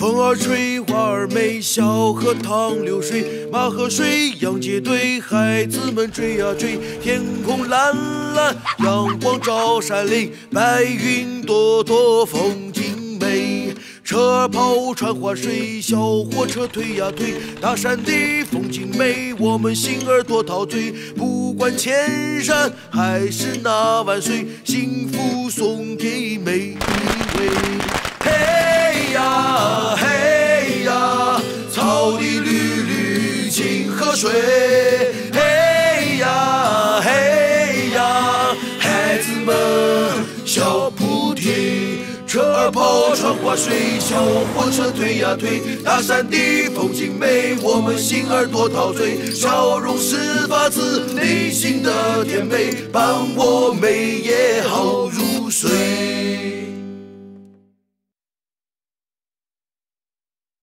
风儿吹，花儿美，小河淌流水，马和水，杨结对，孩子们追呀追，天空蓝蓝，阳光照山林，白云朵朵，风景美。车儿跑，船划水，小火车推呀推，大山的风景美，我们心儿多陶醉。不管千山还是那万水，幸福送给每一位。嘿呀嘿呀，草地绿绿清河水。嘿呀嘿呀，孩子们笑不停。车儿跑，船划水，小火车推呀推，大山的风景美，我们心儿多陶醉。笑容是发自内心的甜美，伴我每夜好入睡。